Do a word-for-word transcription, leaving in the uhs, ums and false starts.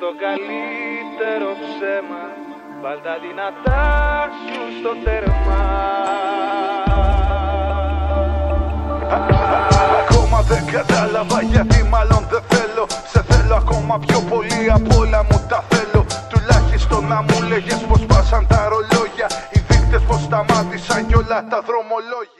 το καλύτερο ψέμα, βάλ' τα δυνατά σου στο τέρμα. Ακόμα δεν κατάλαβα γιατί μάλλον δεν θέλω. Σε θέλω ακόμα πιο πολύ απ' όλα μου τα θέλω. Τουλάχιστον να μου λέγες πως πάσαν τα ρολόγια, οι δείκτες πως σταμάτησαν κι όλα τα δρομολόγια.